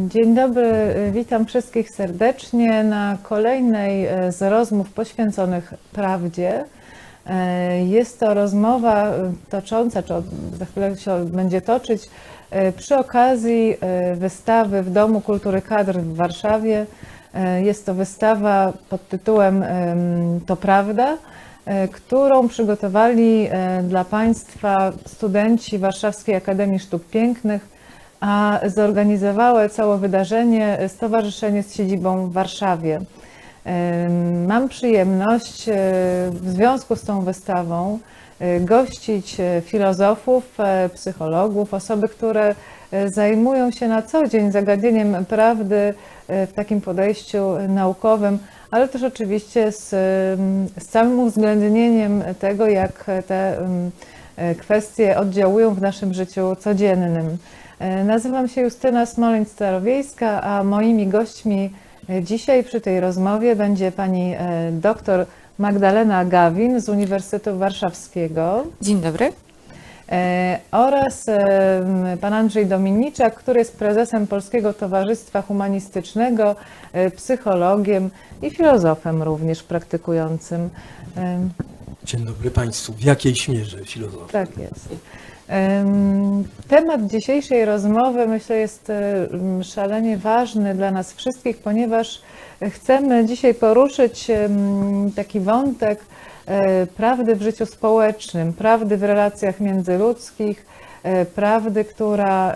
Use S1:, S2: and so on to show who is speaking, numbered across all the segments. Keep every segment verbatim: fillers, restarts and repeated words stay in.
S1: Dzień dobry, witam wszystkich serdecznie na kolejnej z rozmów poświęconych prawdzie. Jest to rozmowa tocząca, czy za chwilę się będzie toczyć, przy okazji wystawy w Domu Kultury Kadr w Warszawie. Jest to wystawa pod tytułem To Prawda, którą przygotowali dla Państwa studenci Warszawskiej Akademii Sztuk Pięknych, a zorganizowało całe wydarzenie stowarzyszenie z siedzibą w Warszawie. Mam przyjemność w związku z tą wystawą gościć filozofów, psychologów, osoby, które zajmują się na co dzień zagadnieniem prawdy w takim podejściu naukowym, ale też oczywiście z, z całym uwzględnieniem tego, jak te kwestie oddziałują w naszym życiu codziennym. Nazywam się Justyna Smoleń-Starowiejska, a moimi gośćmi dzisiaj przy tej rozmowie będzie pani doktor Magdalena Gawin z Uniwersytetu Warszawskiego.
S2: Dzień dobry.
S1: Oraz pan Andrzej Dominiczak, który jest prezesem Polskiego Towarzystwa Humanistycznego, psychologiem i filozofem również praktykującym.
S3: Dzień dobry Państwu. W jakiejś mierze filozofem.
S1: Tak jest. Temat dzisiejszej rozmowy, myślę, jest szalenie ważny dla nas wszystkich, ponieważ chcemy dzisiaj poruszyć taki wątek prawdy w życiu społecznym, prawdy w relacjach międzyludzkich, prawdy, która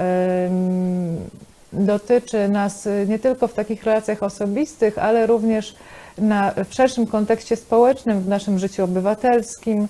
S1: dotyczy nas nie tylko w takich relacjach osobistych, ale również na, w szerszym kontekście społecznym, w naszym życiu obywatelskim.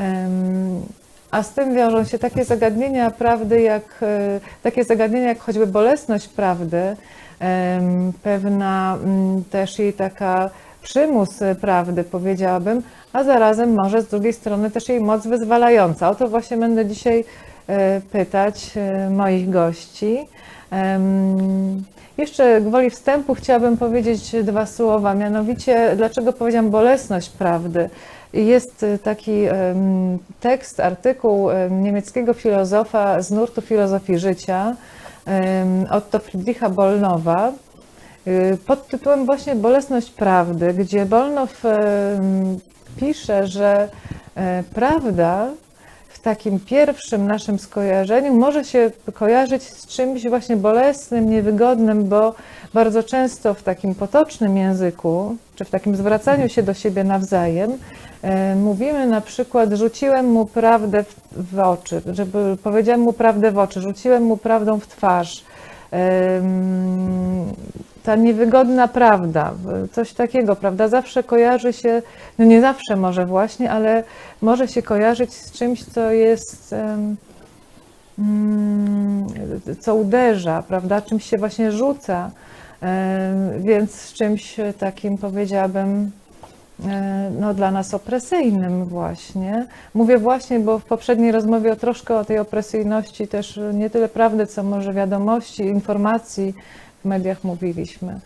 S1: A z tym wiążą się takie zagadnienia prawdy, jak, takie zagadnienia jak choćby bolesność prawdy, pewna też jej taka przymus prawdy, powiedziałabym, a zarazem może z drugiej strony też jej moc wyzwalająca. O to właśnie będę dzisiaj pytać moich gości. Jeszcze gwoli wstępu chciałabym powiedzieć dwa słowa, mianowicie dlaczego powiedziałam bolesność prawdy. Jest taki tekst, artykuł niemieckiego filozofa z nurtu filozofii życia, Otto Friedricha Bollnowa, pod tytułem właśnie Bolesność prawdy, gdzie Bollnow pisze, że prawda w takim pierwszym naszym skojarzeniu może się kojarzyć z czymś właśnie bolesnym, niewygodnym, bo bardzo często w takim potocznym języku, czy w takim zwracaniu się do siebie nawzajem, mówimy na przykład, rzuciłem mu prawdę w, w oczy, żeby powiedziałem mu prawdę w oczy, rzuciłem mu prawdą w twarz. Ta niewygodna prawda, coś takiego, prawda, zawsze kojarzy się, no nie zawsze może właśnie, ale może się kojarzyć z czymś, co jest, co uderza, prawda, czymś się właśnie rzuca, więc z czymś takim, powiedziałabym, no, dla nas opresyjnym właśnie. Mówię właśnie, bo w poprzedniej rozmowie o troszkę o tej opresyjności też nie tyle prawdy, co może wiadomości, informacji w mediach mówiliśmy.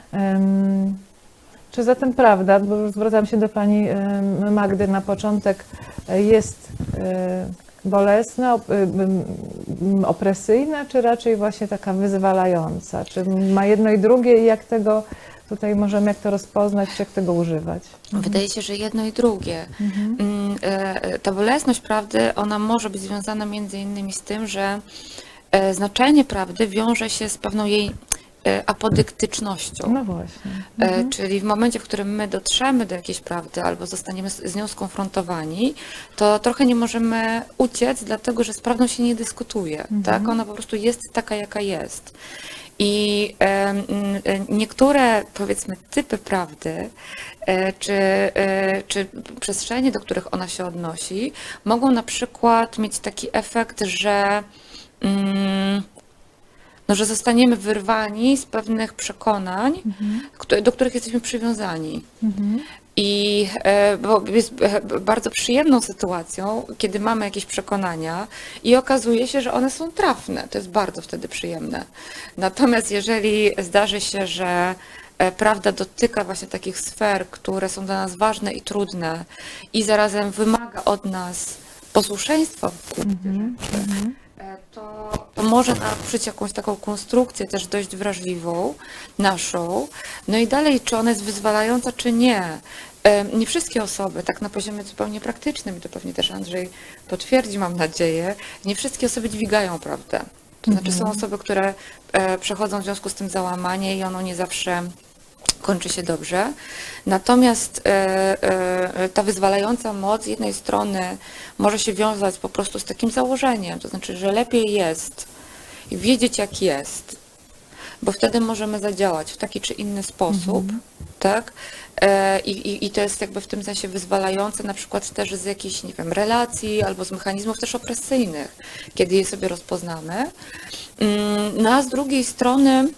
S1: Czy zatem prawda, bo zwracam się do pani Magdy na początek, jest bolesna, opresyjna, czy raczej właśnie taka wyzwalająca? Czy ma jedno i drugie i jak tego tutaj możemy, jak to rozpoznać, czy jak tego używać?
S2: Wydaje się, że jedno i drugie. Mhm. Ta bolesność prawdy, ona może być związana między innymi z tym, że znaczenie prawdy wiąże się z pewną jej apodyktycznością.
S1: No właśnie. Mhm.
S2: Czyli w momencie, w którym my dotrzemy do jakiejś prawdy albo zostaniemy z nią skonfrontowani, to trochę nie możemy uciec, dlatego że z prawdą się nie dyskutuje. Mhm. Tak? Ona po prostu jest taka, jaka jest. I e, niektóre, powiedzmy, typy prawdy, e, czy, e, czy przestrzenie, do których ona się odnosi, mogą na przykład mieć taki efekt, że, mm, no, że zostaniemy wyrwani z pewnych przekonań, mhm. do których jesteśmy przywiązani. Mhm. I bo jest bardzo przyjemną sytuacją, kiedy mamy jakieś przekonania i okazuje się, że one są trafne. To jest bardzo wtedy przyjemne. Natomiast jeżeli zdarzy się, że prawda dotyka właśnie takich sfer, które są dla nas ważne i trudne i zarazem wymaga od nas posłuszeństwa w gruncie rzeczy, to, to może naprzeć jakąś taką konstrukcję też dość wrażliwą, naszą. No i dalej, czy ona jest wyzwalająca, czy nie. Nie wszystkie osoby, tak na poziomie zupełnie praktycznym, i to pewnie też Andrzej potwierdzi, mam nadzieję, nie wszystkie osoby dźwigają prawdę. To znaczy są osoby, które przechodzą w związku z tym załamanie i ono nie zawsze kończy się dobrze. Natomiast ta wyzwalająca moc z jednej strony może się wiązać po prostu z takim założeniem, to znaczy, że lepiej jest wiedzieć, jak jest, bo wtedy możemy zadziałać w taki czy inny sposób, mhm. tak? I, i, I to jest jakby w tym sensie wyzwalające na przykład też z jakichś, nie wiem, relacji albo z mechanizmów też opresyjnych, kiedy je sobie rozpoznamy. No a z drugiej strony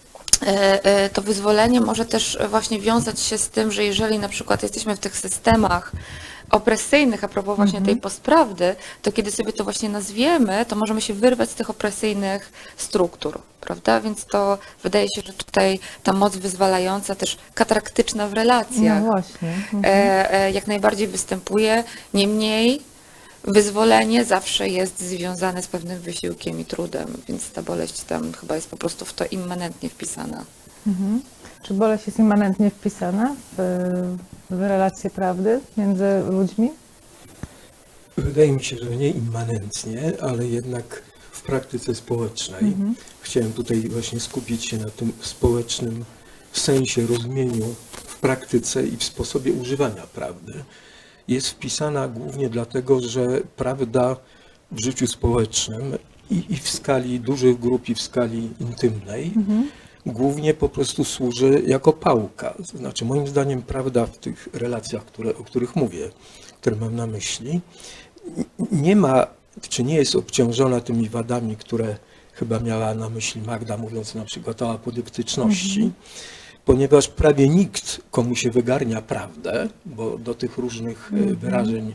S2: to wyzwolenie może też właśnie wiązać się z tym, że jeżeli na przykład jesteśmy w tych systemach opresyjnych, a propos właśnie mm-hmm. tej postprawdy, to kiedy sobie to właśnie nazwiemy, to możemy się wyrwać z tych opresyjnych struktur, prawda? Więc to wydaje się, że tutaj ta moc wyzwalająca, też kataraktyczna w relacjach,
S1: no właśnie. Mm-hmm.
S2: e, e, jak najbardziej występuje. Niemniej wyzwolenie zawsze jest związane z pewnym wysiłkiem i trudem, więc ta boleść tam chyba jest po prostu w to immanentnie wpisana.
S1: Mhm. Czy boleść jest immanentnie wpisana w, w relacje prawdy między ludźmi?
S3: Wydaje mi się, że nie immanentnie, ale jednak w praktyce społecznej. Mhm. Chciałem tutaj właśnie skupić się na tym społecznym sensie, rozumieniu w praktyce i w sposobie używania prawdy. Jest wpisana głównie dlatego, że prawda w życiu społecznym i, i w skali dużych grup, i w skali intymnej mhm. głównie po prostu służy jako pałka. Znaczy, moim zdaniem prawda w tych relacjach, które, o których mówię, które mam na myśli, nie ma, czy nie jest obciążona tymi wadami, które chyba miała na myśli Magda, mówiąc na przykład o apodyktyczności. Mhm. Ponieważ prawie nikt, komu się wygarnia prawdę, bo do tych różnych mm-hmm. wyrażeń,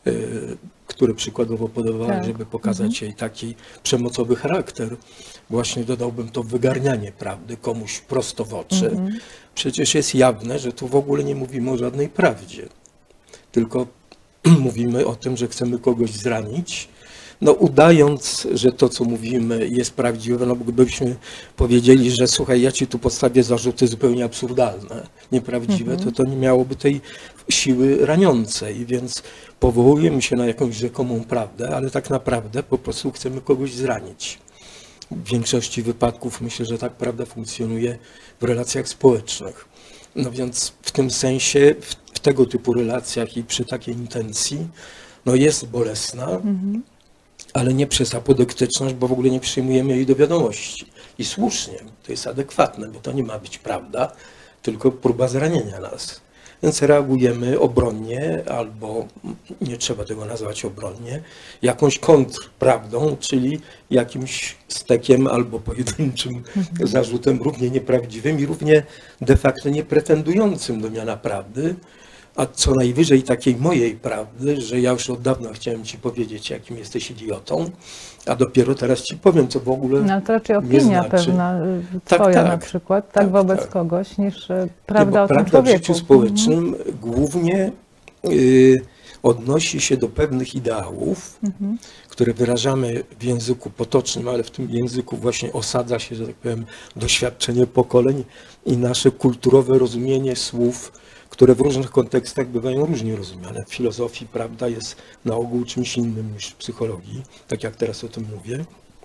S3: które przykładowo podawałem, tak. żeby pokazać mm-hmm. jej taki przemocowy charakter, właśnie dodałbym to wygarnianie prawdy komuś prosto w oczy. Mm-hmm. Przecież jest jawne, że tu w ogóle nie mówimy o żadnej prawdzie, tylko mówimy o tym, że chcemy kogoś zranić. No udając, że to, co mówimy, jest prawdziwe, no gdybyśmy powiedzieli, że słuchaj, ja ci tu postawię zarzuty zupełnie absurdalne, nieprawdziwe, mm-hmm. to to nie miałoby tej siły raniącej, więc powołujemy się na jakąś rzekomą prawdę, ale tak naprawdę po prostu chcemy kogoś zranić. W większości wypadków myślę, że tak prawda funkcjonuje w relacjach społecznych. No więc w tym sensie, w, w tego typu relacjach i przy takiej intencji, no jest bolesna, mm-hmm. ale nie przez apodyktyczność, bo w ogóle nie przyjmujemy jej do wiadomości. I słusznie, to jest adekwatne, bo to nie ma być prawda, tylko próba zranienia nas. Więc reagujemy obronnie, albo nie trzeba tego nazwać obronnie, jakąś kontrprawdą, czyli jakimś stekiem albo pojedynczym mhm. zarzutem równie nieprawdziwym i równie de facto nie pretendującym do miana prawdy, a co najwyżej takiej mojej prawdy, że ja już od dawna chciałem ci powiedzieć, jakim jesteś idiotą, a dopiero teraz ci powiem, co w ogóle
S1: no, to raczej opinia
S3: znaczy.
S1: pewna, twoja tak, tak, na przykład, tak, tak wobec tak. kogoś, niż prawda nie, o tym
S3: prawda
S1: człowieku.
S3: W życiu społecznym mhm. głównie y, odnosi się do pewnych ideałów, mhm. które wyrażamy w języku potocznym, ale w tym języku właśnie osadza się, że tak powiem, doświadczenie pokoleń i nasze kulturowe rozumienie słów, które w różnych kontekstach bywają różnie rozumiane. W filozofii prawda jest na ogół czymś innym niż w psychologii, tak jak teraz o tym mówię.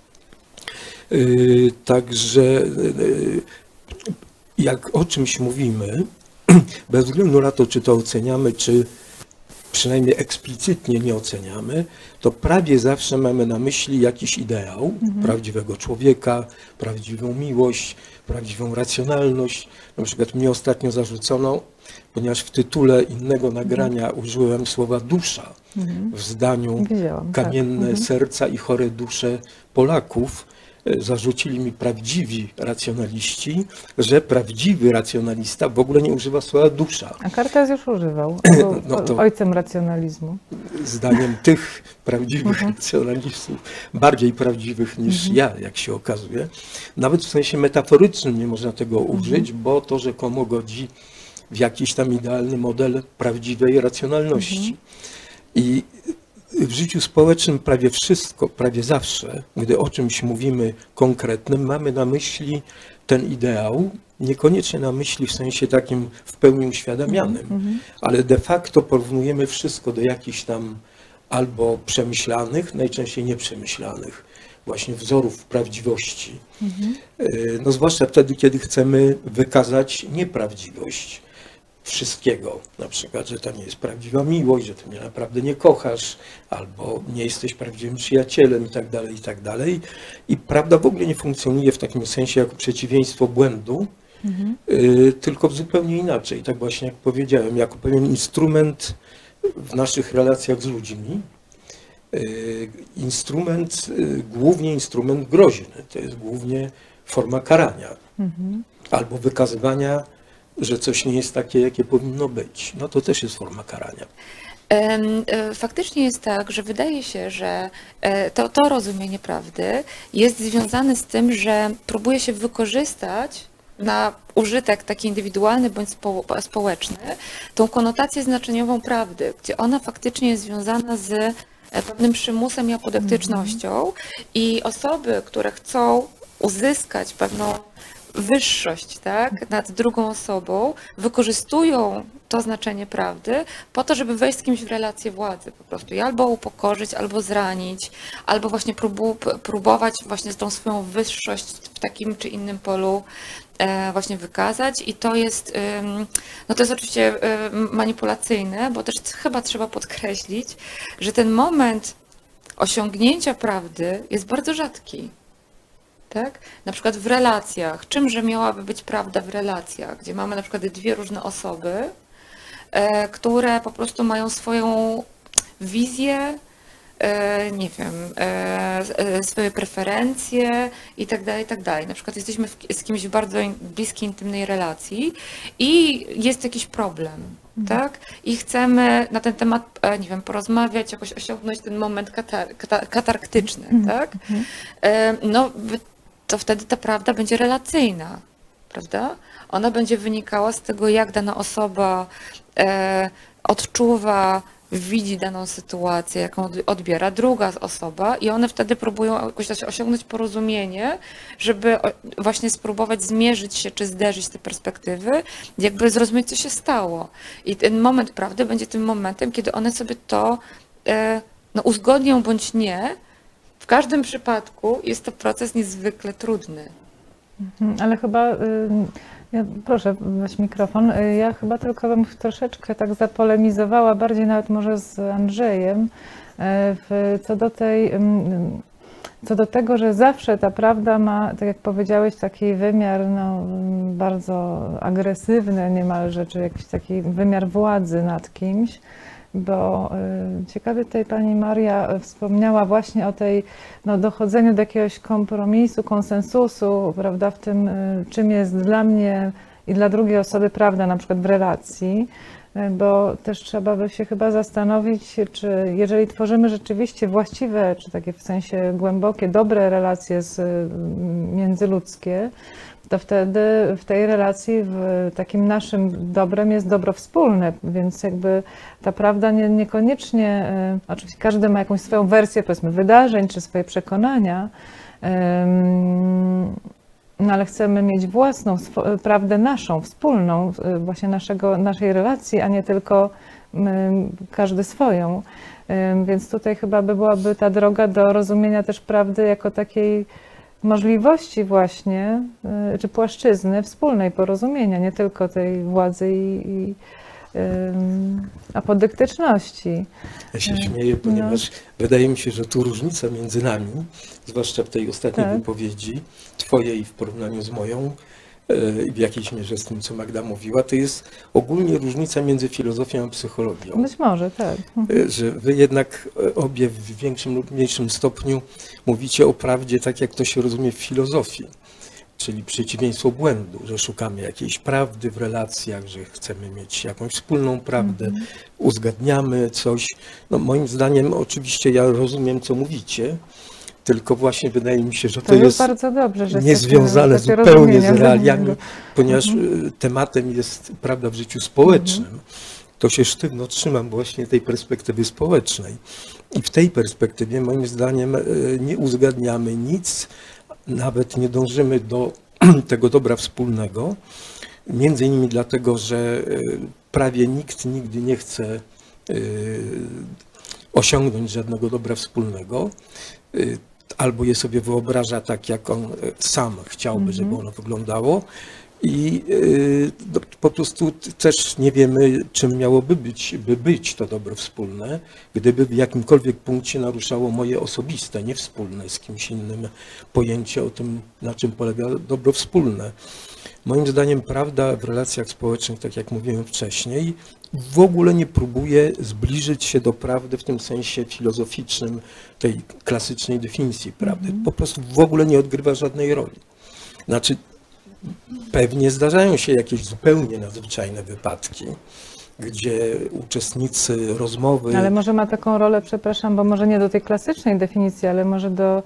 S3: Yy, także yy, jak o czymś mówimy, bez względu na to, czy to oceniamy, czy przynajmniej eksplicytnie nie oceniamy, to prawie zawsze mamy na myśli jakiś ideał mhm. prawdziwego człowieka, prawdziwą miłość, prawdziwą racjonalność. Na przykład mnie ostatnio zarzucono, ponieważ w tytule innego nagrania mhm. użyłem słowa dusza mhm. w zdaniu Widziałam, kamienne tak. serca i chore dusze Polaków. Zarzucili mi prawdziwi racjonaliści, że prawdziwy racjonalista w ogóle nie używa słowa dusza.
S1: A Kartez już używał, był no to ojcem racjonalizmu.
S3: Zdaniem tych prawdziwych uh-huh. racjonalistów, bardziej prawdziwych niż uh-huh. ja, jak się okazuje. Nawet w sensie metaforycznym nie można tego użyć, uh-huh. bo to rzekomo godzi w jakiś tam idealny model prawdziwej racjonalności. Uh-huh. I w życiu społecznym prawie wszystko, prawie zawsze, gdy o czymś mówimy konkretnym, mamy na myśli ten ideał, niekoniecznie na myśli w sensie takim w pełni uświadamianym, mm-hmm. ale de facto porównujemy wszystko do jakichś tam albo przemyślanych, najczęściej nieprzemyślanych właśnie wzorów prawdziwości. Mhm. No zwłaszcza wtedy, kiedy chcemy wykazać nieprawdziwość wszystkiego. Na przykład, że to nie jest prawdziwa miłość, że ty mnie naprawdę nie kochasz, albo nie jesteś prawdziwym przyjacielem i tak dalej, i tak dalej. I prawda w ogóle nie funkcjonuje w takim sensie jako przeciwieństwo błędu, mhm. y, tylko zupełnie inaczej. Tak właśnie jak powiedziałem, jako pewien instrument w naszych relacjach z ludźmi, instrument, głównie instrument groźny, to jest głównie forma karania mhm. albo wykazywania, że coś nie jest takie, jakie powinno być. No to też jest forma karania.
S2: Faktycznie jest tak, że wydaje się, że to, to rozumienie prawdy jest związane z tym, że próbuje się wykorzystać na użytek taki indywidualny bądź spo, społeczny tą konotację znaczeniową prawdy, gdzie ona faktycznie jest związana z pewnym przymusem i apodyktycznością i osoby, które chcą uzyskać pewną wyższość, tak, nad drugą osobą, wykorzystują to znaczenie prawdy po to, żeby wejść z kimś w relację władzy po prostu i albo upokorzyć, albo zranić, albo właśnie próbu, próbować właśnie tą swoją wyższość w takim czy innym polu właśnie wykazać i to jest, no to jest oczywiście manipulacyjne, bo też chyba trzeba podkreślić, że ten moment osiągnięcia prawdy jest bardzo rzadki. Tak? Na przykład w relacjach, czymże miałaby być prawda w relacjach, gdzie mamy na przykład dwie różne osoby, które po prostu mają swoją wizję, nie wiem, swoje preferencje i tak dalej, i tak dalej. Na przykład jesteśmy z kimś w bardzo bliskiej, intymnej relacji i jest jakiś problem, mhm. tak? I chcemy na ten temat, nie wiem, porozmawiać, jakoś osiągnąć ten moment katar katar katarktyczny, mhm. tak? Mhm. No, to wtedy ta prawda będzie relacyjna, prawda? Ona będzie wynikała z tego, jak dana osoba odczuwa, widzi daną sytuację, jaką odbiera druga osoba i one wtedy próbują jakoś osiągnąć porozumienie, żeby właśnie spróbować zmierzyć się, czy zderzyć te perspektywy, jakby zrozumieć, co się stało. I ten moment prawdy będzie tym momentem, kiedy one sobie to no, uzgodnią bądź nie. W każdym przypadku jest to proces niezwykle trudny.
S1: Ale chyba... Y Ja, proszę weź mikrofon. Ja chyba tylko bym troszeczkę tak zapolemizowała, bardziej nawet może z Andrzejem, w, co do tej, co do tego, że zawsze ta prawda ma, tak jak powiedziałeś, taki wymiar no, bardzo agresywny niemalże, czy jakiś taki wymiar władzy nad kimś. Bo y, ciekawie tutaj pani Maria wspomniała właśnie o tej no, dochodzeniu do jakiegoś kompromisu, konsensusu, prawda, w tym, y, czym jest dla mnie i dla drugiej osoby prawda, na przykład w relacji, y, bo też trzeba by się chyba zastanowić, czy jeżeli tworzymy rzeczywiście właściwe, czy takie w sensie głębokie, dobre relacje z, y, międzyludzkie, to wtedy w tej relacji, w takim naszym dobrem jest dobro wspólne, więc jakby ta prawda nie, niekoniecznie, y, oczywiście każdy ma jakąś swoją wersję, powiedzmy, wydarzeń, czy swoje przekonania, y, no ale chcemy mieć własną, prawdę naszą, wspólną, y, właśnie naszego, naszej relacji, a nie tylko y, każdy swoją. Y, więc tutaj chyba by byłaby ta droga do rozumienia też prawdy jako takiej możliwości właśnie, czy płaszczyzny wspólnej porozumienia, nie tylko tej władzy i, i um, apodyktyczności.
S3: Ja się śmieję, ponieważ no. wydaje mi się, że tu różnica między nami, zwłaszcza w tej ostatniej tak. wypowiedzi twojej w porównaniu z moją, i w jakiejś mierze z tym, co Magda mówiła, to jest ogólnie różnica między filozofią a psychologią.
S1: Być może, tak.
S3: Że wy jednak obie w większym lub mniejszym stopniu mówicie o prawdzie tak, jak to się rozumie w filozofii, czyli przeciwieństwo błędu, że szukamy jakiejś prawdy w relacjach, że chcemy mieć jakąś wspólną prawdę, mm-hmm. uzgadniamy coś. No moim zdaniem oczywiście ja rozumiem, co mówicie, tylko właśnie wydaje mi się, że to, to jest bardzo dobrze, że niezwiązane zupełnie z realiami, ponieważ mhm. tematem jest prawda w życiu społecznym. Mhm. To się sztywno trzymam właśnie tej perspektywy społecznej. I w tej perspektywie moim zdaniem nie uzgadniamy nic, nawet nie dążymy do tego dobra wspólnego, między innymi dlatego, że prawie nikt nigdy nie chce osiągnąć żadnego dobra wspólnego, albo je sobie wyobraża tak, jak on sam chciałby, żeby ono wyglądało. I y, po prostu też nie wiemy, czym miałoby być, by być to dobro wspólne, gdyby w jakimkolwiek punkcie naruszało moje osobiste, nie wspólne z kimś innym pojęcie o tym, na czym polega dobro wspólne. Moim zdaniem prawda w relacjach społecznych, tak jak mówiłem wcześniej, w ogóle nie próbuje zbliżyć się do prawdy w tym sensie filozoficznym, tej klasycznej definicji prawdy. Po prostu w ogóle nie odgrywa żadnej roli. Znaczy, pewnie zdarzają się jakieś zupełnie nadzwyczajne wypadki, gdzie uczestnicy rozmowy...
S1: Ale może ma taką rolę, przepraszam, bo może nie do tej klasycznej definicji, ale może do,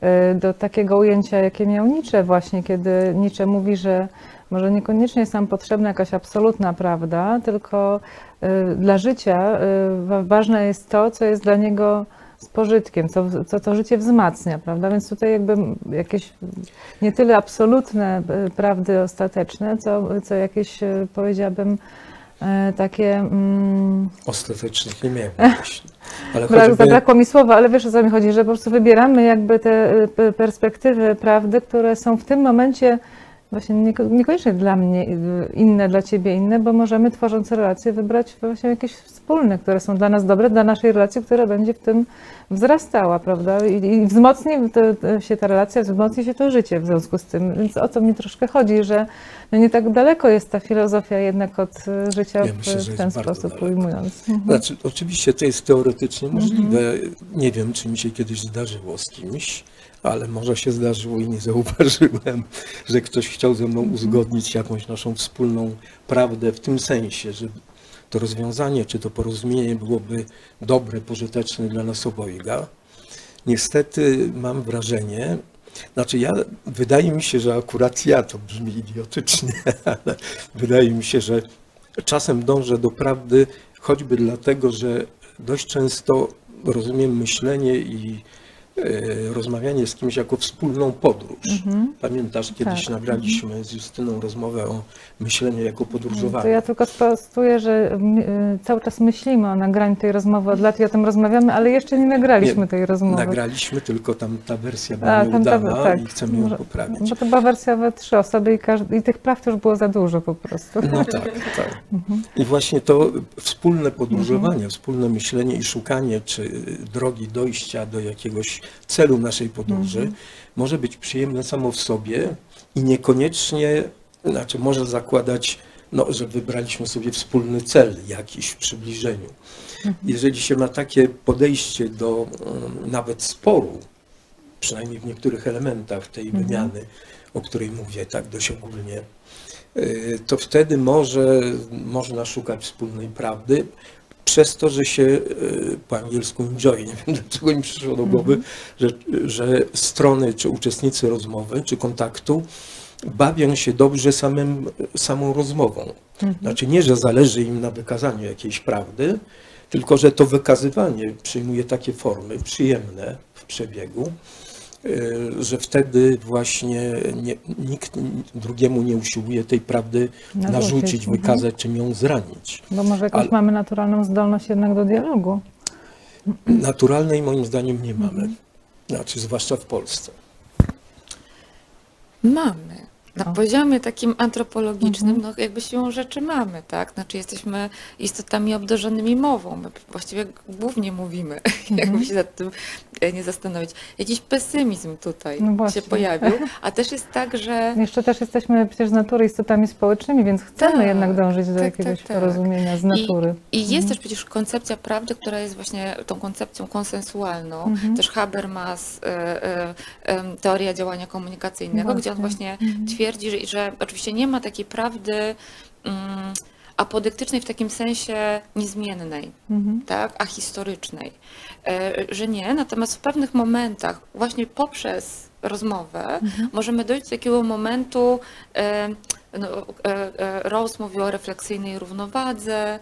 S1: do takiego ujęcia, jakie miał Nietzsche właśnie, kiedy Nietzsche mówi, że może niekoniecznie jest nam potrzebna jakaś absolutna prawda, tylko dla życia ważne jest to, co jest dla niego z pożytkiem, co, co to życie wzmacnia, prawda? Więc tutaj jakby jakieś nie tyle absolutne prawdy ostateczne, co, co jakieś, powiedziałabym, takie... Mm,
S3: ostatecznych nie miałem na myśli. Ale choćby...
S1: Zabrakło mi słowa, ale wiesz, o co mi chodzi, że po prostu wybieramy jakby te perspektywy prawdy, które są w tym momencie właśnie niekoniecznie dla mnie inne, dla ciebie inne, bo możemy, tworząc relacje, wybrać właśnie jakieś wspólne, które są dla nas dobre, dla naszej relacji, która będzie w tym wzrastała, prawda? I, i wzmocni to, się ta relacja, wzmocni się to życie w związku z tym. Więc o to mi troszkę chodzi, że no nie tak daleko jest ta filozofia jednak od życia
S3: ja myślę,
S1: w, w ten sposób ujmując.
S3: Znaczy, oczywiście to jest teoretycznie możliwe. Nie wiem, czy mi się kiedyś zdarzyło z kimś, ale może się zdarzyło i nie zauważyłem, że ktoś chciał ze mną uzgodnić jakąś naszą wspólną prawdę w tym sensie, że to rozwiązanie czy to porozumienie byłoby dobre, pożyteczne dla nas obojga. Niestety mam wrażenie, znaczy ja, wydaje mi się, że akurat ja, to brzmi idiotycznie, ale wydaje mi się, że czasem dążę do prawdy choćby dlatego, że dość często rozumiem myślenie i rozmawianie z kimś jako wspólną podróż. Mm-hmm. Pamiętasz, kiedyś tak. nagraliśmy z Justyną rozmowę o myśleniu jako podróżowaniu.
S1: To ja tylko sprostuję, że cały czas myślimy o nagraniu tej rozmowy od lat i o tym rozmawiamy, ale jeszcze nie nagraliśmy nie, tej rozmowy.
S3: Nagraliśmy, tylko tam ta wersja była A, nieudana ta, tak. i chcemy ją poprawić.
S1: Bo to była wersja we trzy osoby i, każdy, i tych praw już było za dużo po prostu.
S3: No tak, tak. Mm-hmm. I właśnie to wspólne podróżowanie, mm-hmm. wspólne myślenie i szukanie, czy drogi dojścia do jakiegoś celu naszej podróży mm-hmm. może być przyjemne samo w sobie i niekoniecznie, znaczy może zakładać, no, że wybraliśmy sobie wspólny cel jakiś w przybliżeniu. Mm-hmm. Jeżeli się ma takie podejście do um, nawet sporu, przynajmniej w niektórych elementach tej mm-hmm. wymiany, o której mówię tak dość ogólnie, y, to wtedy może można szukać wspólnej prawdy, przez to, że się po angielsku enjoy, nie wiem dlaczego mi przyszło do głowy, mm-hmm. że, że strony czy uczestnicy rozmowy czy kontaktu bawią się dobrze samym, samą rozmową. Mm-hmm. Znaczy nie, że zależy im na wykazaniu jakiejś prawdy, tylko że to wykazywanie przyjmuje takie formy przyjemne w przebiegu, że wtedy właśnie nie, nikt drugiemu nie usiłuje tej prawdy narzucić, narzucić wykazać, czy ją zranić.
S1: Bo może jakąś Ale mamy naturalną zdolność jednak do dialogu.
S3: Naturalnej moim zdaniem nie mamy, znaczy zwłaszcza w Polsce.
S2: Mamy. Na o. poziomie takim antropologicznym, mm-hmm. no jakby siłą rzeczy mamy, tak? Znaczy jesteśmy istotami obdarzonymi mową. My właściwie głównie mówimy, mm-hmm. jakby się nad tym nie zastanowić. Jakiś pesymizm tutaj no się pojawił, a też jest tak, że...
S1: Jeszcze też jesteśmy przecież z natury istotami społecznymi, więc chcemy tak, jednak dążyć do tak, jakiegoś tak, tak. porozumienia z natury.
S2: I, i jest
S1: mm-hmm.
S2: też przecież koncepcja prawdy, która jest właśnie tą koncepcją konsensualną. Mm-hmm. Też Habermas, y, y, y, teoria działania komunikacyjnego, właśnie. gdzie on właśnie mm-hmm. twierdzi, że, że oczywiście nie ma takiej prawdy um, apodyktycznej w takim sensie niezmiennej, mhm. tak, a historycznej, e, że nie, natomiast w pewnych momentach właśnie poprzez rozmowę mhm. możemy dojść do takiego momentu e, no, Rawls mówi o refleksyjnej równowadze,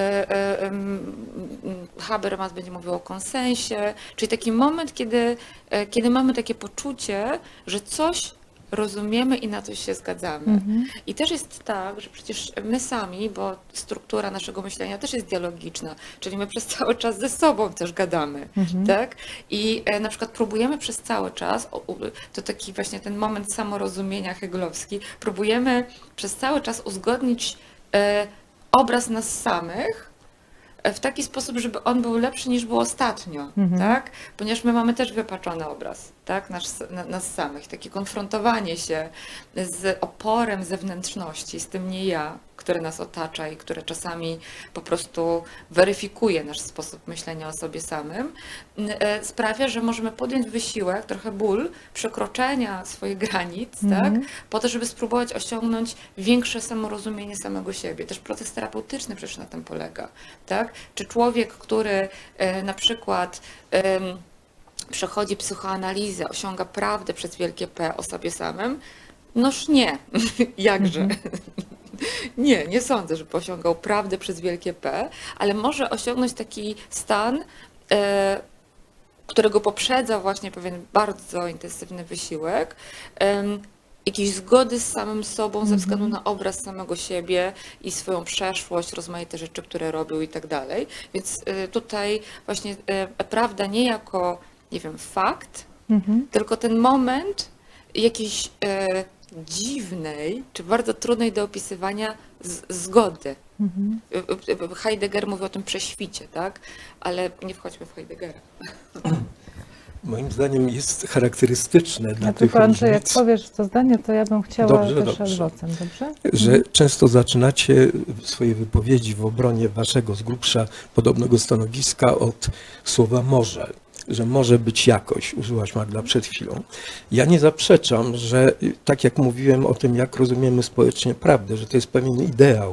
S2: Habermas będzie mówił o konsensie, czyli taki moment, kiedy, kiedy mamy takie poczucie, że coś rozumiemy i na coś się zgadzamy. Mhm. I też jest tak, że przecież my sami, bo struktura naszego myślenia też jest dialogiczna, czyli my przez cały czas ze sobą też gadamy, mhm. tak? I e, na przykład próbujemy przez cały czas, o, to taki właśnie ten moment samorozumienia hegelowski, próbujemy przez cały czas uzgodnić e, obraz nas samych, w taki sposób, żeby on był lepszy niż był ostatnio, mhm. tak? Ponieważ my mamy też wypaczony obraz, tak? Nas, na, nas samych, takie konfrontowanie się z oporem zewnętrzności, z tym nie ja, które nas otacza i które czasami po prostu weryfikuje nasz sposób myślenia o sobie samym, sprawia, że możemy podjąć wysiłek, trochę ból, przekroczenia swoich granic, mhm. tak? Po to, żeby spróbować osiągnąć większe samorozumienie samego siebie. Też proces terapeutyczny przecież na tym polega, tak? Czy człowiek, który e, na przykład e, przechodzi psychoanalizę, osiąga prawdę przez wielkie P o sobie samym? Noż nie, jakże. Mhm. Nie, nie sądzę, żeby osiągał prawdę przez wielkie P, ale może osiągnąć taki stan, e, którego poprzedza właśnie pewien bardzo intensywny wysiłek, e, jakiejś zgody z samym sobą ze względu na obraz samego siebie i swoją przeszłość, rozmaite rzeczy, które robił i tak dalej. Więc e, tutaj właśnie e, prawda nie jako, nie wiem, fakt, mhm. tylko ten moment jakiejś e, dziwnej, czy bardzo trudnej do opisywania z, zgody. Mhm. Heidegger mówi o tym prześwicie, tak? Ale nie wchodźmy w Heideggera.
S3: Moim zdaniem jest charakterystyczne dla
S1: ja
S3: tych
S1: tylko,
S3: różnic.
S1: Andrzej, jak powiesz to zdanie, to ja bym chciała
S3: dobrze,
S1: też
S3: dobrze.
S1: adwocem, dobrze?
S3: Że
S1: mhm.
S3: często zaczynacie swoje wypowiedzi w obronie waszego z grubsza podobnego stanowiska od słowa może. Że może być jakoś, użyłaś Magda przed chwilą. Ja nie zaprzeczam, że tak jak mówiłem o tym, jak rozumiemy społecznie prawdę, że to jest pewien ideał,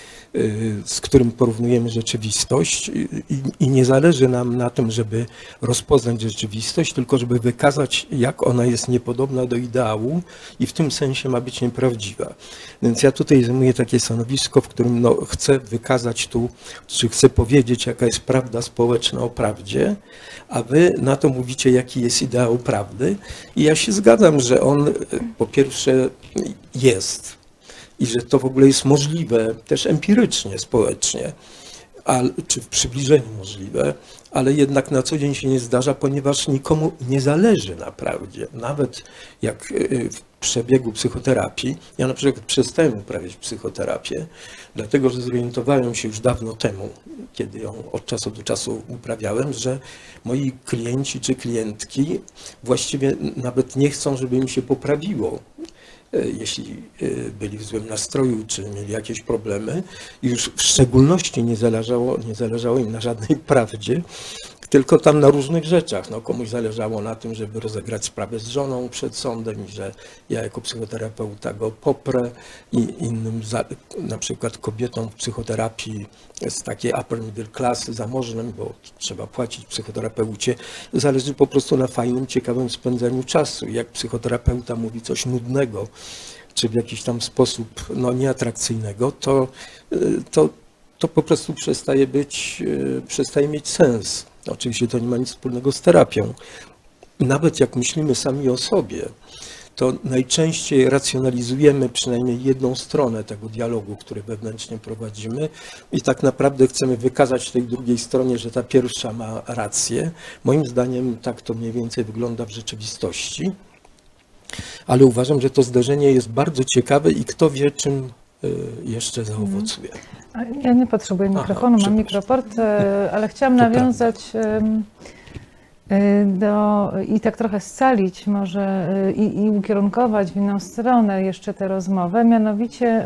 S3: z którym porównujemy rzeczywistość i, i nie zależy nam na tym, żeby rozpoznać rzeczywistość, tylko żeby wykazać, jak ona jest niepodobna do ideału i w tym sensie ma być nieprawdziwa. Więc ja tutaj zajmuję takie stanowisko, w którym no, chcę wykazać tu, czy chcę powiedzieć, jaka jest prawda społeczna o prawdzie, a wy na to mówicie, jaki jest ideał prawdy. I ja się zgadzam, że on po pierwsze jest, i że to w ogóle jest możliwe też empirycznie, społecznie, a, czy w przybliżeniu możliwe, ale jednak na co dzień się nie zdarza, ponieważ nikomu nie zależy na prawdzie. Nawet jak w przebiegu psychoterapii, ja na przykład przestałem uprawiać psychoterapię, dlatego że zorientowałem się już dawno temu, kiedy ją od czasu do czasu uprawiałem, że moi klienci czy klientki właściwie nawet nie chcą, żeby im się poprawiło, jeśli byli w złym nastroju, czy mieli jakieś problemy. I już w szczególności nie zależało, nie zależało im na żadnej prawdzie, tylko tam na różnych rzeczach. No, komuś zależało na tym, żeby rozegrać sprawę z żoną przed sądem i że ja jako psychoterapeuta go poprę i innym, za, na przykład kobietom w psychoterapii z takiej upper middle class zamożnym, bo trzeba płacić psychoterapeucie, zależy po prostu na fajnym, ciekawym spędzaniu czasu. Jak psychoterapeuta mówi coś nudnego, czy w jakiś tam sposób no, nieatrakcyjnego, to, to, to po prostu przestaje być, przestaje mieć sens. Oczywiście to nie ma nic wspólnego z terapią. Nawet jak myślimy sami o sobie, to najczęściej racjonalizujemy przynajmniej jedną stronę tego dialogu, który wewnętrznie prowadzimy i tak naprawdę chcemy wykazać tej drugiej stronie, że ta pierwsza ma rację. Moim zdaniem tak to mniej więcej wygląda w rzeczywistości, ale uważam, że to zdarzenie jest bardzo ciekawe i kto wie, czym jeszcze zaowocuje.
S1: Ja nie potrzebuję mikrofonu, Aha, mam mikroport, ale chciałam to nawiązać do, i tak trochę scalić może i, i ukierunkować w inną stronę jeszcze tę rozmowę, mianowicie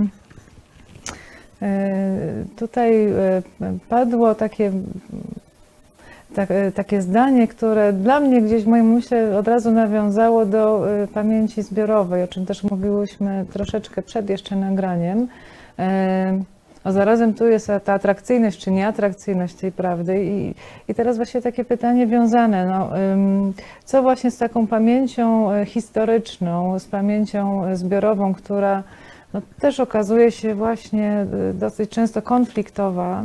S1: tutaj padło takie, tak, takie zdanie, które dla mnie gdzieś w moim umyśle od razu nawiązało do pamięci zbiorowej, o czym też mówiłyśmy troszeczkę przed jeszcze nagraniem. A zarazem tu jest ta atrakcyjność czy nieatrakcyjność tej prawdy i, i teraz właśnie takie pytanie wiązane, no, co właśnie z taką pamięcią historyczną, z pamięcią zbiorową, która no, też okazuje się właśnie dosyć często konfliktowa.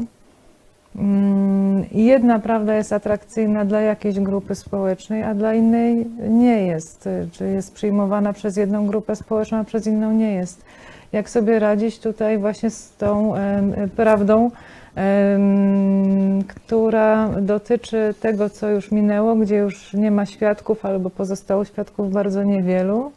S1: Jedna prawda jest atrakcyjna dla jakiejś grupy społecznej, a dla innej nie jest. Czy jest przyjmowana przez jedną grupę społeczną, a przez inną nie jest. Jak sobie radzić tutaj właśnie z tą prawdą, która dotyczy tego, co już minęło, gdzie już nie ma świadków albo pozostało świadków bardzo niewielu.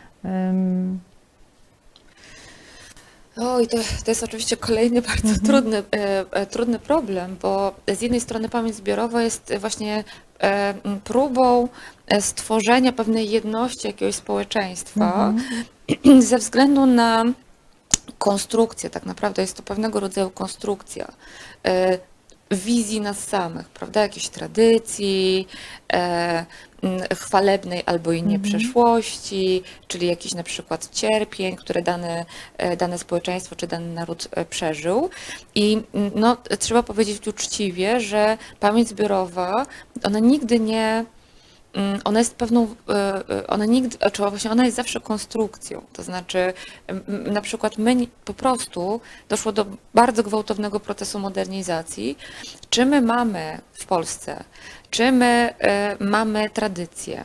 S2: Oj, to, to jest oczywiście kolejny bardzo mhm. trudny, e, trudny problem, bo z jednej strony pamięć zbiorowa jest właśnie e, próbą stworzenia pewnej jedności jakiegoś społeczeństwa mhm. ze względu na konstrukcję, tak naprawdę jest to pewnego rodzaju konstrukcja e, wizji nas samych, prawda, jakiejś tradycji, e, chwalebnej albo i nie mhm. przeszłości, czyli jakichś na przykład cierpień, które dane, dane społeczeństwo czy dany naród przeżył. I no, trzeba powiedzieć uczciwie, że pamięć zbiorowa, ona nigdy nie, ona jest pewną, ona nigdy, czy właśnie ona jest zawsze konstrukcją, to znaczy na przykład my po prostu doszło do bardzo gwałtownego procesu modernizacji. Czy my mamy w Polsce, czy my y, mamy tradycję?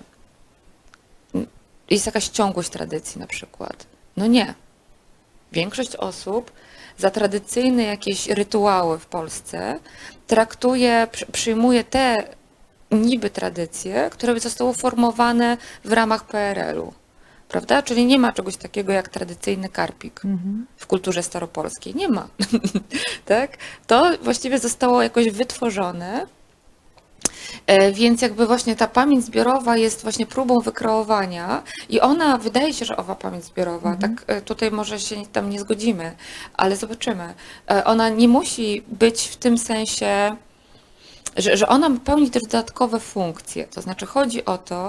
S2: Jest jakaś ciągłość tradycji na przykład? No nie. Większość osób za tradycyjne jakieś rytuały w Polsce traktuje, przyjmuje te niby tradycje, które zostały formowane w ramach P R L u. Prawda? Czyli nie ma czegoś takiego jak tradycyjny karpik mhm. w kulturze staropolskiej. Nie ma. Tak? To właściwie zostało jakoś wytworzone. Więc jakby właśnie ta pamięć zbiorowa jest właśnie próbą wykreowania i ona, wydaje się, że owa pamięć zbiorowa, mhm. tak tutaj może się tam nie zgodzimy, ale zobaczymy. Ona nie musi być w tym sensie, że, że ona pełni też dodatkowe funkcje. To znaczy chodzi o to,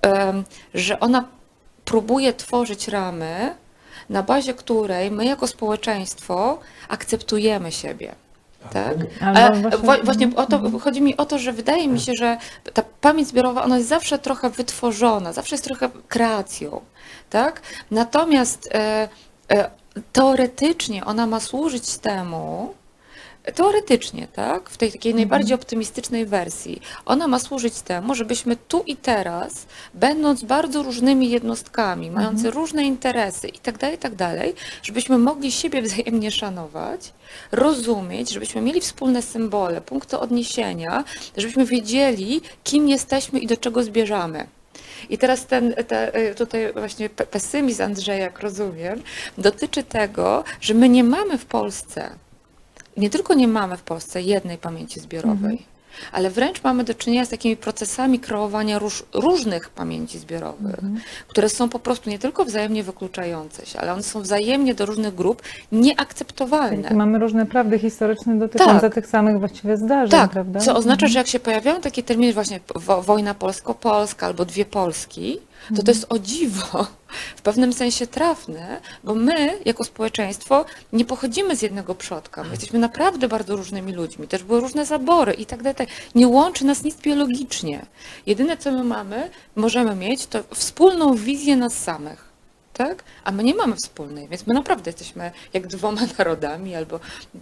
S2: że ona próbuje tworzyć ramy, na bazie której my jako społeczeństwo akceptujemy siebie. Tak? Właśnie, właśnie o to, chodzi mi o to, że wydaje mi się, że ta pamięć zbiorowa, ona jest zawsze trochę wytworzona, zawsze jest trochę kreacją, tak? Natomiast e, e, teoretycznie ona ma służyć temu, teoretycznie, tak, w tej takiej najbardziej optymistycznej wersji, ona ma służyć temu, żebyśmy tu i teraz, będąc bardzo różnymi jednostkami, mający mhm. różne interesy i tak dalej, i tak dalej, żebyśmy mogli siebie wzajemnie szanować, rozumieć, żebyśmy mieli wspólne symbole, punkty odniesienia, żebyśmy wiedzieli, kim jesteśmy i do czego zmierzamy. I teraz ten te, tutaj właśnie pesymizm Andrzeja, jak rozumiem, dotyczy tego, że my nie mamy w Polsce Nie tylko nie mamy w Polsce jednej pamięci zbiorowej, mhm. ale wręcz mamy do czynienia z takimi procesami kreowania róż, różnych pamięci zbiorowych, mhm. które są po prostu nie tylko wzajemnie wykluczające się, ale one są wzajemnie do różnych grup nieakceptowalne.
S1: I mamy różne prawdy historyczne dotyczące tak. tych samych właściwie zdarzeń,
S2: tak.
S1: prawda?
S2: Co oznacza,
S1: mhm.
S2: że jak się pojawiają takie terminy właśnie wo, wojna polsko-polska albo dwie Polski, to to jest o dziwo w pewnym sensie trafne, bo my jako społeczeństwo nie pochodzimy z jednego przodka. My jesteśmy naprawdę bardzo różnymi ludźmi, też były różne zabory i tak dalej. Nie łączy nas nic biologicznie. Jedyne, co my mamy, możemy mieć, to wspólną wizję nas samych. Tak? A my nie mamy wspólnej, więc my naprawdę jesteśmy jak dwoma narodami albo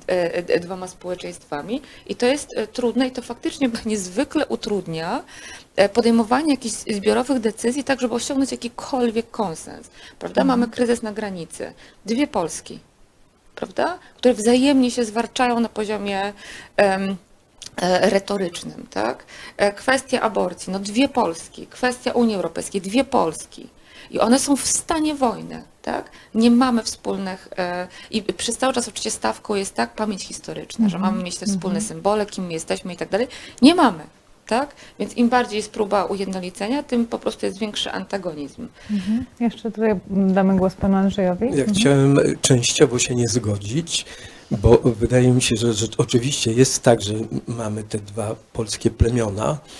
S2: e, dwoma społeczeństwami i to jest trudne i to faktycznie niezwykle utrudnia podejmowanie jakichś zbiorowych decyzji, tak żeby osiągnąć jakikolwiek konsens. Prawda? Mhm. Mamy kryzys na granicy, dwie Polski, prawda? Które wzajemnie się zwarczają na poziomie um, retorycznym. Tak? Kwestia aborcji, no dwie Polski, kwestia Unii Europejskiej, dwie Polski. I one są w stanie wojny, tak? Nie mamy wspólnych, e, i przez cały czas oczywiście stawką jest tak pamięć historyczna, mm-hmm. że mamy mieć te wspólne mm-hmm. symbole, kim my jesteśmy i tak dalej. Nie mamy, tak? Więc im bardziej jest próba ujednolicenia, tym po prostu jest większy antagonizm.
S1: Mm-hmm. Jeszcze tutaj damy głos panu Andrzejowi.
S3: Ja
S1: mm-hmm.
S3: chciałem częściowo się nie zgodzić, bo wydaje mi się, że, że oczywiście jest tak, że mamy te dwa polskie plemiona,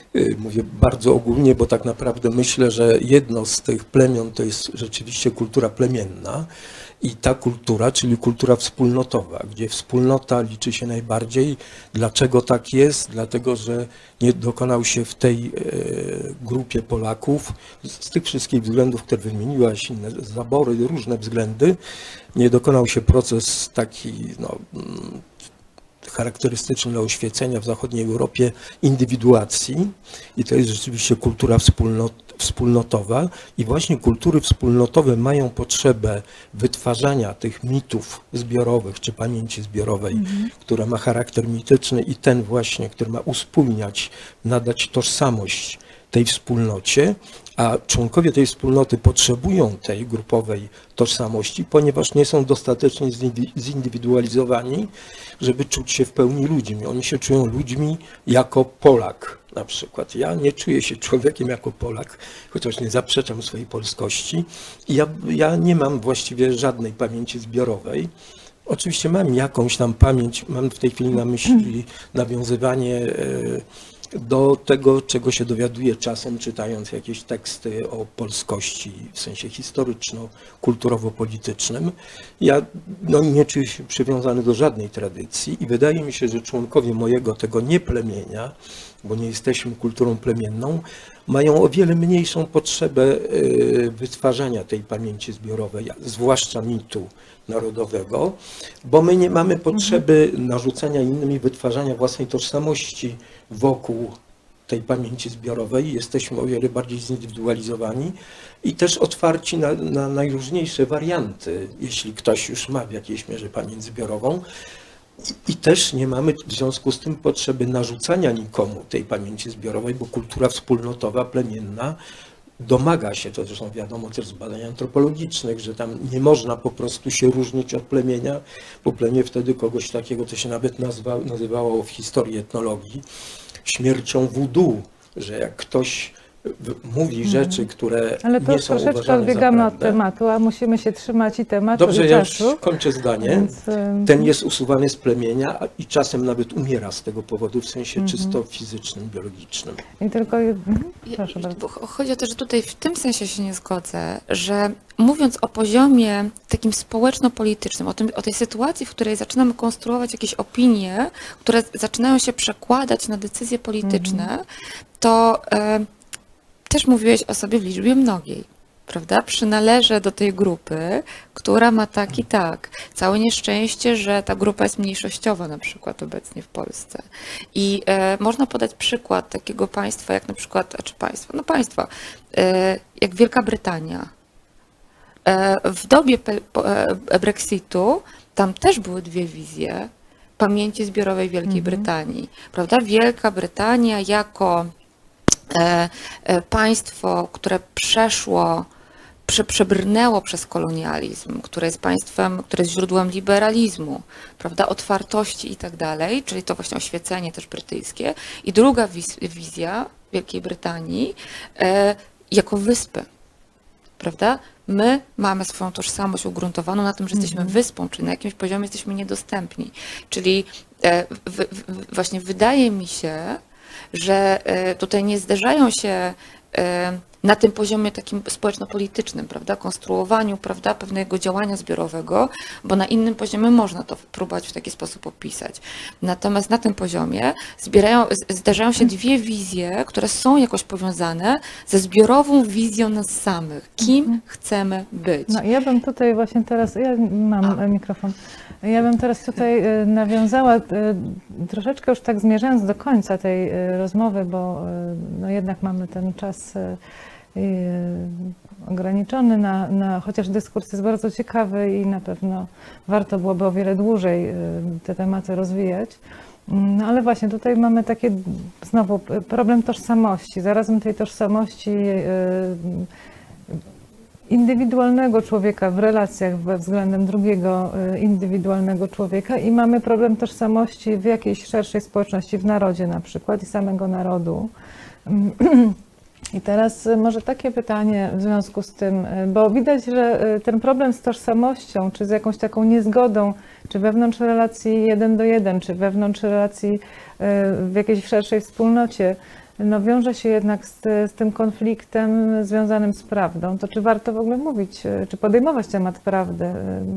S3: Mówię bardzo ogólnie, bo tak naprawdę myślę, że jedno z tych plemion to jest rzeczywiście kultura plemienna i ta kultura, czyli kultura wspólnotowa, gdzie wspólnota liczy się najbardziej. Dlaczego tak jest? Dlatego, że nie dokonał się w tej grupie Polaków, z tych wszystkich względów, które wymieniłaś, inne zabory, różne względy, nie dokonał się proces taki, no, charakterystyczny dla oświecenia w zachodniej Europie indywiduacji i to jest rzeczywiście kultura wspólnot, wspólnotowa i właśnie kultury wspólnotowe mają potrzebę wytwarzania tych mitów zbiorowych czy pamięci zbiorowej, mhm. która ma charakter mityczny i ten właśnie, który ma uspójniać, nadać tożsamość tej wspólnocie, a członkowie tej wspólnoty potrzebują tej grupowej tożsamości, ponieważ nie są dostatecznie zindywidualizowani, żeby czuć się w pełni ludźmi. Oni się czują ludźmi jako Polak na przykład. Ja nie czuję się człowiekiem jako Polak, chociaż nie zaprzeczam swojej polskości. I ja, ja nie mam właściwie żadnej pamięci zbiorowej. Oczywiście mam jakąś tam pamięć, mam w tej chwili na myśli nawiązywanie do tego, czego się dowiaduję czasem, czytając jakieś teksty o polskości w sensie historyczno-kulturowo-politycznym. Ja no, nie czuję się przywiązany do żadnej tradycji i wydaje mi się, że członkowie mojego tego nieplemienia, bo nie jesteśmy kulturą plemienną, mają o wiele mniejszą potrzebę wytwarzania tej pamięci zbiorowej, zwłaszcza mitu narodowego, bo my nie mamy potrzeby narzucania innym i wytwarzania własnej tożsamości wokół tej pamięci zbiorowej. Jesteśmy o wiele bardziej zindywidualizowani i też otwarci na, na najróżniejsze warianty, jeśli ktoś już ma w jakiejś mierze pamięć zbiorową. I też nie mamy w związku z tym potrzeby narzucania nikomu tej pamięci zbiorowej, bo kultura wspólnotowa, plemienna domaga się, to zresztą wiadomo też z badań antropologicznych, że tam nie można po prostu się różnić od plemienia, bo plemię wtedy kogoś takiego, to się nawet nazwa, nazywało w historii etnologii śmiercią voodoo, że jak ktoś mówi rzeczy, które
S1: Ale to
S3: nie są
S1: troszeczkę
S3: uważane
S1: odbiegamy
S3: za
S1: od
S3: prawdę.
S1: tematu, a musimy się trzymać i tematu,
S3: Dobrze,
S1: i
S3: ja już
S1: czasu.
S3: kończę zdanie.
S1: Więc,
S3: Ten jest usuwany z plemienia a- i czasem nawet umiera z tego powodu w sensie czysto fizycznym, biologicznym.
S1: I tylko... Mhm.
S2: Ja-
S1: Proszę bardzo.
S2: bo Chodzi o to, że tutaj w tym sensie się nie zgodzę, że mówiąc o poziomie takim społeczno-politycznym, o, tym, o tej sytuacji, w której zaczynamy konstruować jakieś opinie, które zaczynają się przekładać na decyzje polityczne, to e, też mówiłeś o sobie w liczbie mnogiej, prawda? Przynależę do tej grupy, która ma tak i tak. Całe nieszczęście, że ta grupa jest mniejszościowa na przykład obecnie w Polsce. I e, można podać przykład takiego państwa, jak na przykład, czy państwa, no państwa, e, jak Wielka Brytania. E, w dobie pe, e, Brexitu tam też były dwie wizje pamięci zbiorowej Wielkiej
S1: Mhm.
S2: Brytanii, prawda? Wielka Brytania jako e, e, państwo, które przeszło prze, przebrnęło przez kolonializm, które jest państwem, które jest źródłem liberalizmu, prawda, otwartości i tak dalej, czyli to właśnie oświecenie też brytyjskie. I druga wiz, wizja Wielkiej Brytanii e, jako wyspy, prawda? My mamy swoją tożsamość ugruntowaną na tym, że jesteśmy wyspą, czyli na jakimś poziomie jesteśmy niedostępni. Czyli e, w, w, właśnie wydaje mi się, że e, tutaj nie zderzają się e, na tym poziomie takim społeczno-politycznym, prawda, konstruowaniu, prawda, pewnego działania zbiorowego, bo na innym poziomie można to próbować w taki sposób opisać. Natomiast na tym poziomie zbierają, zdarzają się dwie wizje, które są jakoś powiązane ze zbiorową wizją nas samych. Kim mhm. chcemy być?
S1: No ja bym tutaj właśnie teraz, ja mam A. mikrofon, ja bym teraz tutaj nawiązała, troszeczkę już tak zmierzając do końca tej rozmowy, bo no jednak mamy ten czas ograniczony, na, na, chociaż dyskurs jest bardzo ciekawy i na pewno warto byłoby o wiele dłużej te tematy rozwijać. No ale właśnie tutaj mamy takie znowu problem tożsamości, zarazem tej tożsamości indywidualnego człowieka w relacjach względem drugiego indywidualnego człowieka i mamy problem tożsamości w jakiejś szerszej społeczności, w narodzie na przykład i samego narodu. I teraz może takie pytanie w związku z tym, bo widać, że ten problem z tożsamością, czy z jakąś taką niezgodą, czy wewnątrz relacji jeden do jeden, czy wewnątrz relacji w jakiejś szerszej wspólnocie, no, wiąże się jednak z, z tym konfliktem związanym z prawdą, to czy warto w ogóle mówić, czy podejmować temat prawdy?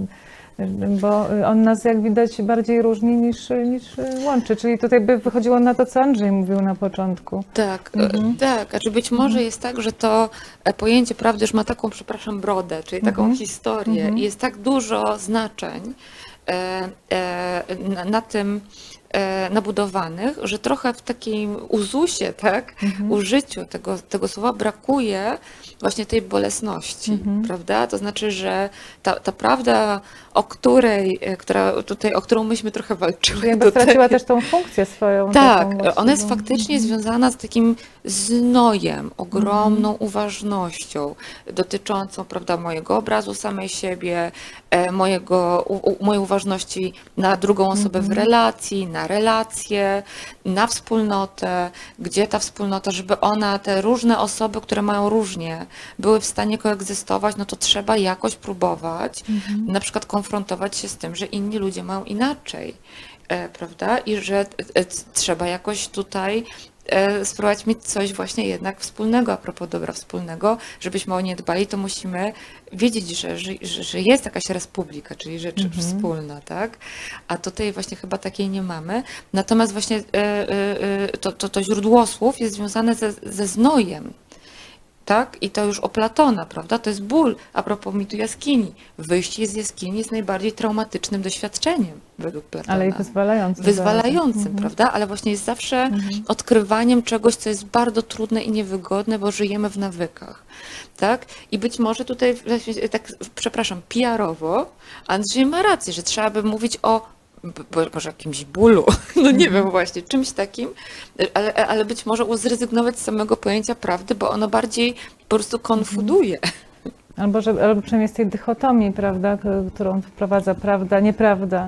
S1: Bo on nas, jak widać, bardziej różni niż, niż łączy. Czyli tutaj by wychodziło na to, co Andrzej mówił na początku.
S2: Tak,
S1: Mhm.
S2: tak. A czy być może
S1: Mhm.
S2: jest tak, że to pojęcie prawdy już ma taką, przepraszam, brodę, czyli taką
S1: Mhm.
S2: historię
S1: Mhm.
S2: i jest tak dużo znaczeń e, e, na, na tym e, nabudowanych, że trochę w takim uzusie, tak,
S1: Mhm.
S2: użyciu tego, tego słowa brakuje właśnie tej bolesności,
S1: Mhm.
S2: prawda? To znaczy, że ta, ta prawda, o której, e, która tutaj, o którą myśmy trochę walczyły
S1: Czyli jakby
S2: tutaj,
S1: straciła też tą funkcję swoją.
S2: tak,
S1: taką
S2: ona jest
S1: właściwą.
S2: faktycznie związana z takim znojem, ogromną uważnością dotyczącą, prawda, mojego obrazu samej siebie, e, mojego, u, u, mojej uważności na drugą osobę w relacji, na relacje, na wspólnotę, gdzie ta wspólnota, żeby ona, te różne osoby, które mają różnie, były w stanie koegzystować, no to trzeba jakoś próbować, na przykład konfrontować się z tym, że inni ludzie mają inaczej. E, prawda? I że e, e, trzeba jakoś tutaj e, spróbować mieć coś właśnie jednak wspólnego, a propos dobra wspólnego, żebyśmy o nie dbali, to musimy wiedzieć, że, że, że jest jakaś republika, czyli rzecz
S1: Mhm.
S2: wspólna, tak? A tutaj właśnie chyba takiej nie mamy. Natomiast właśnie e, e, e, to, to, to źródło słów jest związane ze, ze znojem. Tak? I to już o Platona, prawda? To jest ból, a propos mitu jaskini. Wyjście z jaskini jest najbardziej traumatycznym doświadczeniem według Platona.
S1: Ale i wyzwalającym.
S2: Wyzwalającym,
S1: Mhm.
S2: prawda? Ale właśnie jest zawsze odkrywaniem czegoś, co jest bardzo trudne i niewygodne, bo żyjemy w nawykach. Tak? I być może tutaj, właśnie tak, przepraszam, P R-owo Andrzej ma rację, że trzeba by mówić o bo- może jakimś bólu, no nie wiem właśnie, czymś takim, ale, ale być może zrezygnować z samego pojęcia prawdy, bo ono bardziej po prostu konfuduje.
S1: Albo, że, albo przynajmniej z tej dychotomii, prawda, k- którą wprowadza prawda, nieprawda.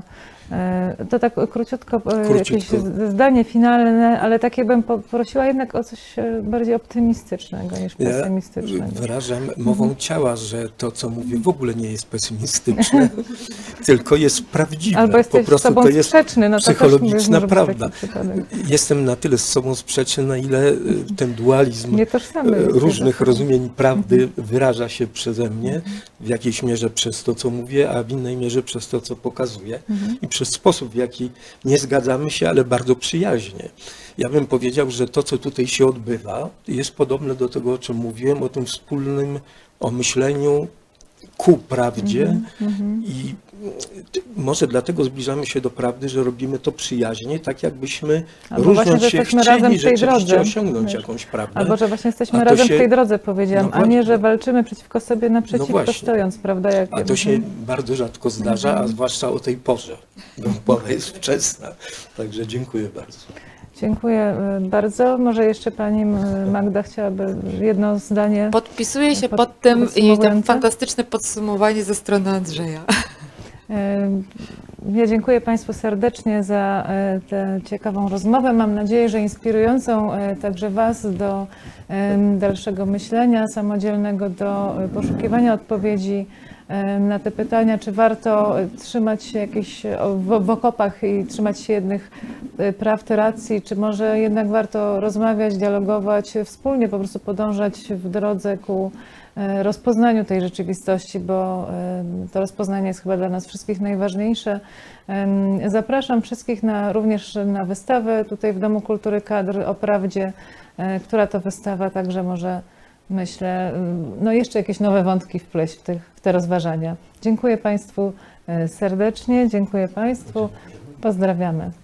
S1: E, To tak króciutko, e, jakieś
S3: Króciutko.
S1: z- zdanie finalne, ale takie bym poprosiła jednak o coś e, bardziej optymistycznego niż
S3: Ja
S1: pesymistycznego.
S3: wyrażam mową ciała, że to, co mówię, w ogóle nie jest pesymistyczne, tylko jest prawdziwe.
S1: Albo jesteś
S3: Po
S1: z
S3: prostu
S1: sobą
S3: to jest
S1: sprzeczny, no to też
S3: psychologiczna
S1: może być taki
S3: prawda.
S1: przypadek.
S3: Jestem na tyle z sobą sprzeczny, na ile y, ten dualizm
S1: Nietożsamy
S3: y,
S1: jest
S3: różnych
S1: ze sobą.
S3: rozumień prawdy wyraża się przeze mnie, w jakiejś mierze przez to, co mówię, a w innej mierze przez to, co pokazuję i przez sposób, w jaki nie zgadzamy się, ale bardzo przyjaźnie. Ja bym powiedział, że to, co tutaj się odbywa, jest podobne do tego, o czym mówiłem, o tym wspólnym o myśleniu ku prawdzie i y, może dlatego zbliżamy się do prawdy, że robimy to przyjaźnie, tak jakbyśmy
S1: Albo właśnie,
S3: różniąc
S1: że
S3: się
S1: jesteśmy razem
S3: chcieli
S1: w tej
S3: rzeczywiście
S1: drodze.
S3: osiągnąć
S1: Wiesz.
S3: jakąś prawdę.
S1: Albo że właśnie jesteśmy
S3: A to
S1: razem
S3: się-
S1: w tej drodze, powiedziałam,
S3: No
S1: a nie, że
S3: właśnie.
S1: walczymy przeciwko sobie naprzeciwko
S3: właśnie.
S1: stojąc, prawda? Jak,
S3: A to się
S1: Mhm.
S3: bardzo rzadko zdarza, a zwłaszcza o tej porze, bo pora jest wczesna. Także dziękuję bardzo.
S1: Dziękuję y, bardzo. Może jeszcze pani y, Magda chciałaby jedno zdanie.
S2: Podpisuję się
S1: Pod-
S2: pod tym i tam
S1: podsumowujące?
S2: fantastyczne podsumowanie ze strony Andrzeja.
S1: Y, Ja dziękuję Państwu serdecznie za y, tę ciekawą rozmowę. Mam nadzieję, że inspirującą y, także Was do y, dalszego myślenia samodzielnego, do y, poszukiwania odpowiedzi y, na te pytania, czy warto y, trzymać się jakichś o, w, w okopach i trzymać się jednych y, prawd, racji, czy może jednak warto rozmawiać, dialogować, y, wspólnie po prostu podążać w drodze ku y, rozpoznaniu tej rzeczywistości, bo y, to rozpoznanie jest chyba dla nas wszystkich najważniejsze. Ym, Zapraszam wszystkich na, również na wystawę tutaj w Domu Kultury Kadr o prawdzie, y, która to wystawa także może, myślę, y, no jeszcze jakieś nowe wątki wpleść w, tych, w te rozważania. Dziękuję Państwu y, serdecznie, dziękuję Państwu, pozdrawiamy.